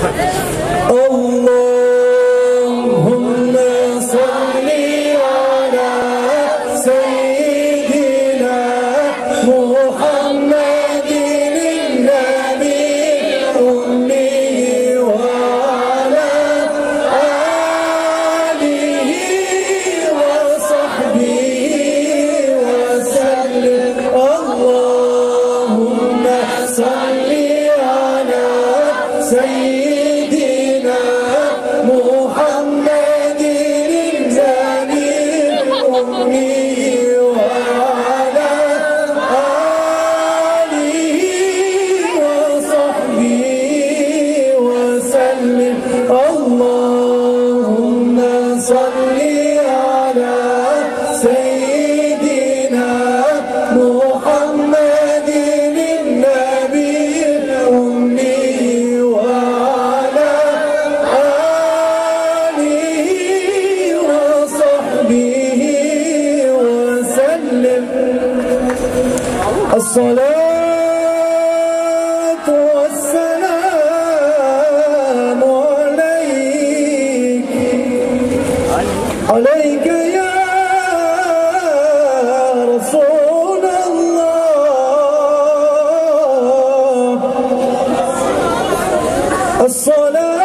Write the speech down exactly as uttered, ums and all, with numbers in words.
اللهم صل على سيدنا محمد النبي الأمي وعلى آله وصحبه وسلم. اللهم صل على سيدنا محمد النبي الأمي وعلى آله وصحبه وسلم. اللهم صل على سيدنا محمد النبي الأمي وعلى آله وصحبه وسلم. الصلاة والسلام عليك عليك يا رسول الله. الصلاة